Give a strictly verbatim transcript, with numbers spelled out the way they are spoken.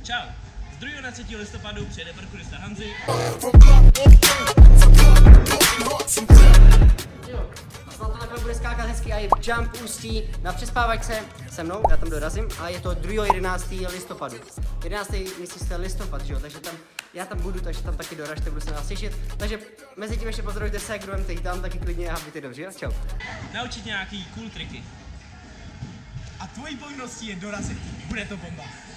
Čau. Z druhého na třetího listopadu přijede parkourista Hanzi. Jo, a snad to takhle bude skákat hezky a je jump Ústí na přespávačce se mnou, já tam dorazím a je to druhého jedenáctého listopadu. jedenáctého myslím listopad, že jo, takže tam já tam budu, takže tam taky doražte, budu se na vás těšit. Takže mezi tím ještě pozdravujte se, kdo vem teď tam taky klidně a buďte dobře, jo? Čau. Naučit nějaký cool triky. A tvojí povinností je dorazit. Bude to bomba.